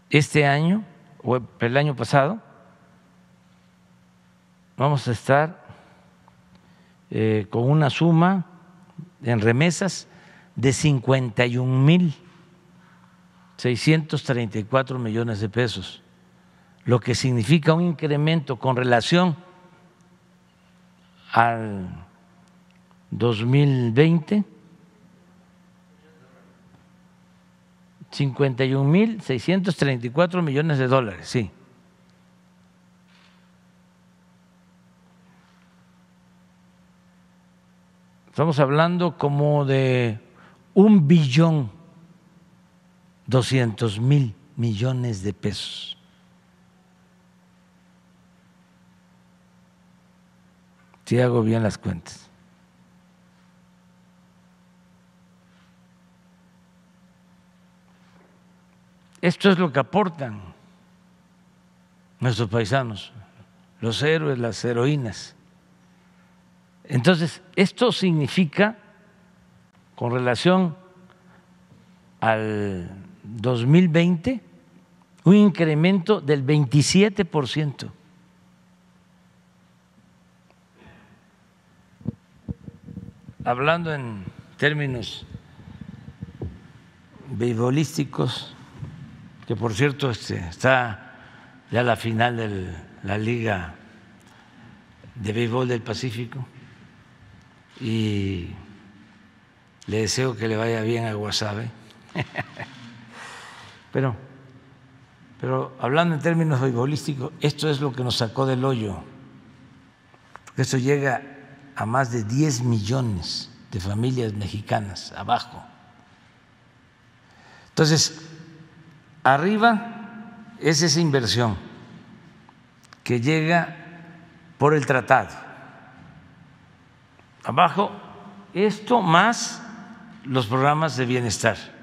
este año o el año pasado vamos a estar con una suma en remesas de 51,634 millones de pesos, lo que significa un incremento con relación al 2020, 51,634 millones de dólares, sí. Estamos hablando como de 1,2 billones de pesos. Si hago bien las cuentas. Esto es lo que aportan nuestros paisanos, los héroes, las heroínas. Entonces, esto significa, con relación al 2020, un incremento del 27%. Hablando en términos beisbolísticos, que por cierto está ya la final de la Liga de Béisbol del Pacífico, y le deseo que le vaya bien a Guasave. Pero hablando en términos beisbolísticos, esto es lo que nos sacó del hoyo. Esto llega a más de 10 millones de familias mexicanas abajo. Entonces, arriba es esa inversión que llega por el tratado. Abajo, esto más los programas de bienestar.